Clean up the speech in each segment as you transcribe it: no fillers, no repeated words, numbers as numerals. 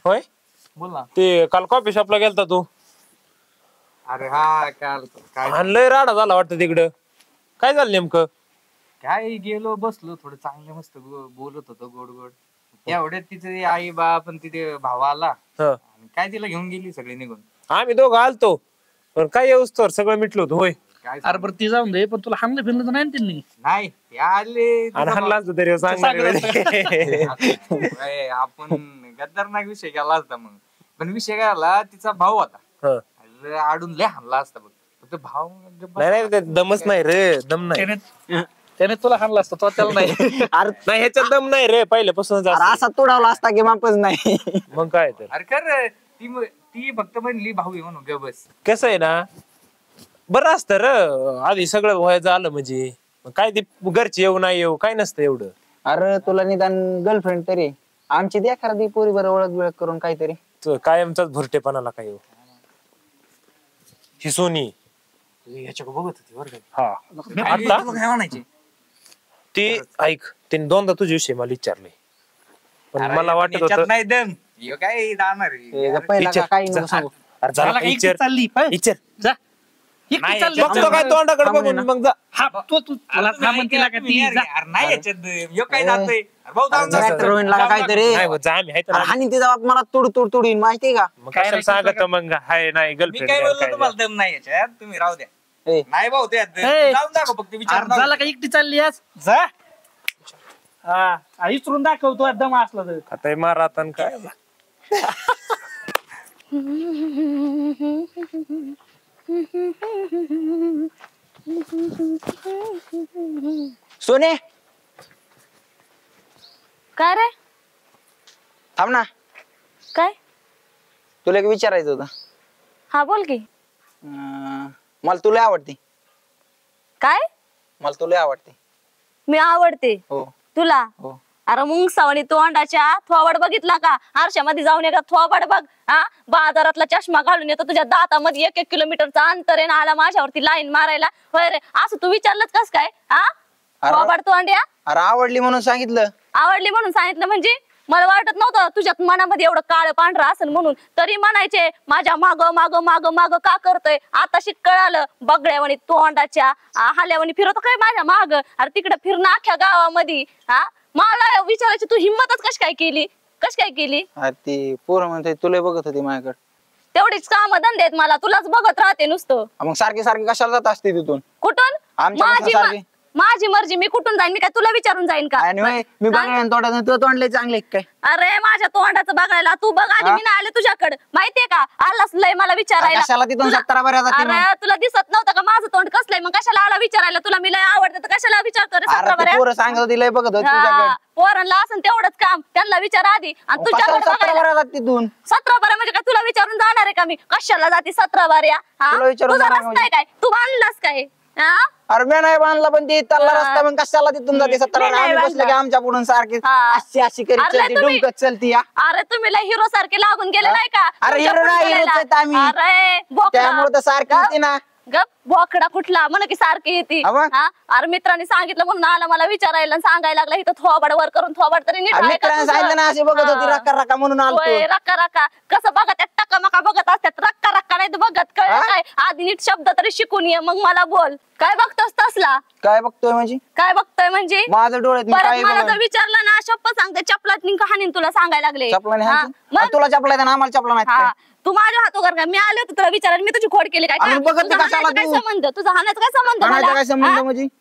होय बोल ना. ते काल कॉफी शॉपला गेलता तू अरे हा काय लय राडा झाला वाटतं तिकडं. काय झालं नेमकं? काय गेलो बसलो थोडं चांगलं मस्त बोलत होतो गोड गोड. एवढ्यात तिचे आई बाप पण तिथे भाव आला हं. आणि काय तिला घेऊन गेली सगळी निघून. आम्ही दोघं आलतो पण काय येऊस तर सगळं मिटलं होतं. होय काय अरे बरं ती जाऊन दे पण तुला हाणलं फिरलं तर नाही ना त्यांनी. नाही ते आले आणि हाणला असतं तरी सांगणार आता आपण गद्दारनाक विषय केला असता मग. पण विषय काय झाला तिचा भाऊ होता आडून लय हाणला असता बघ. फक्त भाव नाही नाही ते दमच नाही रे. दम नाही त्याने तुला हाणला असतं तो त्याला नाही. अरे नाही ह्याच्यात दम नाही रे पहिल्यापासूनच असं. असा तोडावला असता की मापच नाही. मग काय तर अरे कर ती फक्त म्हणली भाऊ आहे म्हणून ग बस. कसं आहे ना बरं असतं र आधी सगळं व्हायचं आलं म्हणजे मग काय ती घरची येऊ नाही येऊ काय नसतं एवढं. अरे तुला निदान गर्लफ्रेंड तरी आमची द्या खरा पोरी बरं ओळख बिळख करून काहीतरी. कायमचाच भुरटेपणाला काय येऊ. ही सोनी ह्याच्याकडे बघत होती बरं हा का काय म्हणायचे ती ऐक तिने दोनदा तुझ्या विषयी मला विचारले पण मला वाटत होतं नाही दम ह्यो काय जाणार आहे? पहिला विचार. काही नको सांगू. अरे झाला मला का एकटी विचार चालली विचार जा एकटी नाही, चालली बघतो काय तोंडाकडे बघून मग जा. हा तो तू तुला थांबून तिला का ती जा. अरे नाही याच्यात ह्यो काय जातोय अरे भाऊ जाऊन अरे जा. रोहिणला का काहीतरी नाही जा आम्ही आहे तर अरे हानी तिचा बाप मला तुडीन माहितीये का. मग काय कशाला नाही सांगत मग हाय नाही मी काय गर्लफ्रेंड बोललो तुम्हाला दम नाही याच्यात तुम्ही राहू द्या. ए, नाही भाऊ त्यात ए. जाऊन दाखव फक्त विचार अरे झाला का एकटी चालली आज जा. हा इचरून दाखवतो दम असला तर. आता हे मारा आता आणि काय सोने काय रे? थांब ना काय? तुला एक विचारायचं होतं. हा बोल की. मला तुला आवडते. काय? मला तुला आवडते. मी आवडते हो तुला? हो. अरे मुंग सावणी तोंडाच्या थोबाड बघितला का? आरशामध्ये जाऊन एका थोबाड बघ. हा बाजारातला चष्मा घालून येतो तुझ्या दातामध्ये 1-1 किलोमीटरचा अंतर आहे ना आला माझ्यावरती लाईन मारायला. होय रे असं तू विचारलंच कस काय? हा थोबाड तोंड्या. अरे आवडली म्हणून सांगितलं. आवडली म्हणून सांगितलं म्हणजे? मला वाटत नव्हतं तुझ्यात मनामध्ये एवढं काळ पांढरं असेल म्हणून. तरी म्हणायचे माझ्या माग माग माग माग का करतोय. आता शिक कळालं बगड्यावानी तोंडाच्या हाल्यावानी फिरतो काय माझ्या माग. अरे तिकडे फिरणं अख्ख्या गावामध्ये. हा मला विचारायची तू हिंमतच कशी काय केली? कशी काय केली? ती पोरं म्हणते तुला बघत होती माझ्याकडे. तेवढीच काम धंदे आहेत मला. तुलाच बघत राहते नुसतं. मग सारखी सारखी कशाला जात असते तिथून? कुठून? आमच्या माझी मर्जी. मी कुठून जाईन? मी काय तुला विचारून जाईन का? आणि मी बघायला तोंडात तू तोंडले चांगले काय. अरे माझ्या तोंडाचं बघायला तू बघ आधी. मी नाही आले तुझ्याकडे माहितीये का? आलाच लय मला विचारायला. कशाला तिथून 17 बऱ्या जाती मग? अरे तुला दिसत नव्हतं का माझं तोंड कसलंय? मग कशाला आला विचारायला? तुला मी लय आवडतं तर कशाला विचारतो रे? 17 अरे पोरं सांगत होती लय बघत होती तुझ्याकडे. पोरांना असं तेवढंच काम. त्यांना विचार आधी. आणि तुझ्याकडे 17 बऱ्या जात तिथून. 17 बाऱ्या म्हणजे काय तुला विचारून जाणार आहे का मी? कशाला जाते 17 बाऱ्या? तुला विचारून तुझा जाणार रस्ता आहे काय? तू बांधलास काय? अरे मी नाही बांधला पण ती तल्ला रस्ता मग कशाला तिथून जाते 17 मी नाही आम्ही बसले की बांधला. आमच्या पुढून सारखी हा. अशी करीत अरे चलती तुम्ही- डुमकत चलती या. अरे तुम्ही लय हिरो सारखे लागून गेले नाही का? अरे तुमच्या hero नाही, पुढच्या heroच आहेत आम्ही. अरे बोकडा. त्यामुळे तर सारखी होती ना. गप बोकडा कुठला म्हण की सारखी येते. अवा. अरे मित्रांनी सांगितलं म्हणून आला मला विचारायला आणि सांगायला लागला इथं थोबाड वर करून थोबाड तरी नीट आहे का मित्रांनी तुझं? सांगितलं ना अशी बघत होती हा. रक्का रक्का म्हणून आलतो. होय, रक्का रक्का कसं बघत त्यात टक्का मका बघत असतात. रक्का रक्का नाही तर बघत कळलं हा? काय? आधी नीट शब्द तरी शिकून ये मग मला बोल. काय बघतोस तसला? काय बघतोय म्हणजे? काय बघतोय म्हणजे? माझं डोळ्यात मी परत काय मला बघन? जर विचारलं ना शप्प सांगते चपलात कहाणी तुला सांगायला लागले. चपलाने हा, हाणते? मग? तुला चपला येतं ना आम्हाला चपला नाही हा तू माझ्या हातोगर का? मी आले होते तुला विचारायला. मी तुझी खोड केली काय? आणि बघत तुझा कशाला हाणायचा काय तू? संबंध? तुझा हाणायचा काय संबंध म्हणायचं मला? काय संबंध हा? म्हणजे?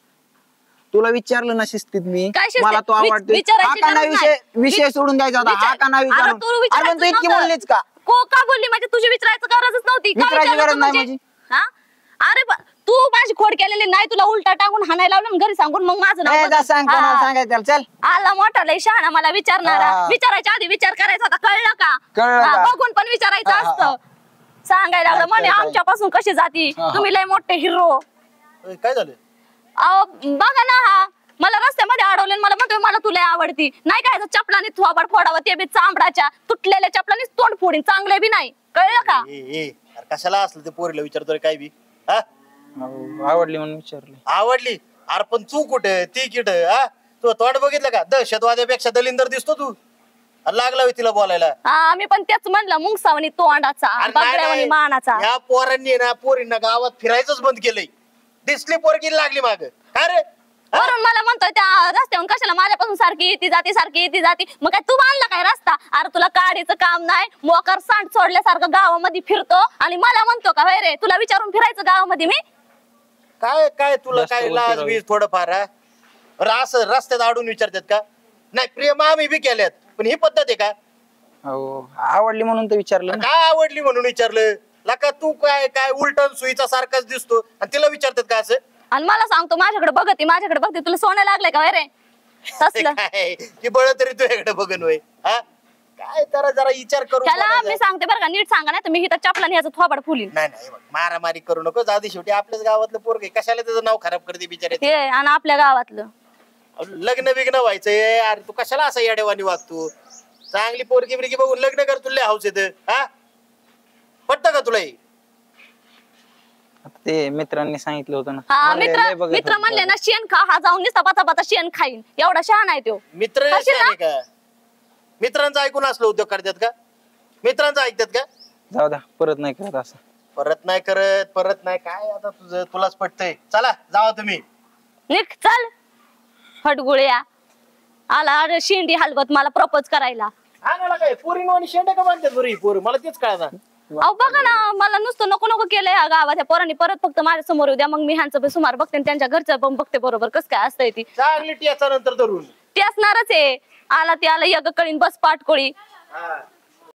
तुला विचारलं ना शिस्तीत मी काय शिस्तीत? मला तो आवडतो. विचारायची हा का नाही गरज विषय नाही. विषय सोडून द्यायचा होता. हा का नाही अरे विचारून तू अरे पण विचारायचं तू इतकी नव्हतं. बोललीच का? का बोलली म्हणजे? तुझी विचारायचं गरजच नव्हती. का विचारायची विचारलं गरज तू नाही म्हणजे? हा? अरे तू माझी खोड केलेली नाही. तुला उलटा टाकून हाणायला लावलं आणि घरी सांगून मग माझं नाव ए, जा सांग हा. कोणाला सांगायचं त्याला, चल. आला मोठा लय शहाणा मला विचारणारा. हा. विचारायच्या आधी विचार करायचा होता. कळलं का? कळलं हा, का? बघून पण विचारायचं हा, हा, असतं. सांगायला लागलं म्हणे काय? आमच्यापासून कशी जाती हा, हा. तुम्ही लय मोठे हिरो. काय झालं? अहो बघा ना हा मला रस्त्यामध्ये अडवले मला म्हणतोय मला तुला आवडती. नाही काय चपलाने थोबाड फोडावं ते बी चांबडाच्या तुटलेल्या चपलाने तोंड फोडीन. चांगले बी नाही. कळलं का? अरे कशाला असलं ते पोरीला विचारतोय काय बी? हा आवडली म्हणून विचारली. आवडली? अरे पण तू कुठे ती किट? हा तू तोंड बघितलं का? दहशतवाद्यापेक्षा दलिंदर दिसतो तू. आणि लागला होय तिला बोलायला. हा मी पण तेच म्हणलं मुंगसावणी तोंडाचा अरे नाही, बगड्यावणी नाही. मानाचा. ह्या पोरांनी ना पोरींना गावात फिरायचंच बंद केलंय. दिसली पोरगी लागली माग. काय रे वरून मला म्हणतोय त्या रस्त्यावरून कशाला माझ्यापासून सारखी येते जाती सारखी येते जाती. मग काय तू बांधला काय रस्ता? अरे तुला काडीचं काम नाही, मोकर सांड सोडल्यासारखं गावामध्ये फिरतो आणि मला म्हणतो का होय रे तुला विचारून फिरायचं गावामध्ये मी? काय काय तुला जास्त काय बोलते लाज राव. बीज थोडंफार हा? असं रस्त्यात आडून विचारतात का? नाही प्रेम आम्ही बी केल्यात पण ही पद्धत आहे का? हो आवडली म्हणून तर विचारलं ना. काय आवडली म्हणून विचारलं? लका तू काय काय उलटन सुईचा सारखाच दिसतो आणि तिला विचारतात का असं? आणि मला सांगतो माझ्याकडे बघते तुला सोनं लागलंय का होय रे? तसलं काय की बळ तरी तुझ्याकडे बघन होय हा? काय जरा जरा विचार करून त्याला मी बोलायचं. सांगते बरं का नीट सांगा नाही तर मी इथं चपला ह्याचं थोबाड फुलीन. नाही नाही बघ, मारामारी करू नको. जाऊ दे, शेवटी आपल्याच गावातलं पोरग आहे. कशाला त्याचं नाव खराब करते बिचारे? हे आणि आपल्या गावातलं लग्न बिग्न व्हायचंय. अरे तू कशाला असा येडेवानी वागतो? चांगली पोरगी बिरगी बघून लग्न कर. तुला हाऊस येत हा? पटत का तुला हे? आता ते मित्रांनी सांगितलं होतं ना. हा मला मित्र लय बघत मित्र होतं. म्हणले ना शेण खा हा जाऊन नुसता पाता शेण खाईन एवढा शहाणा आहे तो. मित्र कशाला? शहाणे का? मित्रांचं ऐकून असलं उद्योग करतात का? मित्रांचं ऐकतात का? जाऊ द्या परत नाही करत असं. परत नाही करत. परत नाही काय आता तुझं तुलाच पटतंय. चला जावा तुम्ही. निघ चल हटगुळ्या आला अरे शेंडी हलवत मला प्रपोज करायला. आणायला काय पोरीनो आणि शेंड्या का बांधतात बरं ही पोरं? मला तेच कळना. अहो बघा ना मला नुसतं नको नको केलंय या गावात. या पोरांनी परत फक्त माझ्या समोर येऊ द्या मग मी ह्यांचं सुमार बघते आणि त्यांच्या घरचं पण बघते बरोबर कसं काय असतंय ती. चांगली टियाचा नंतर धरून ती असणारच आहे. आला ती आला यग कळीन बस पाटकोळी. हा.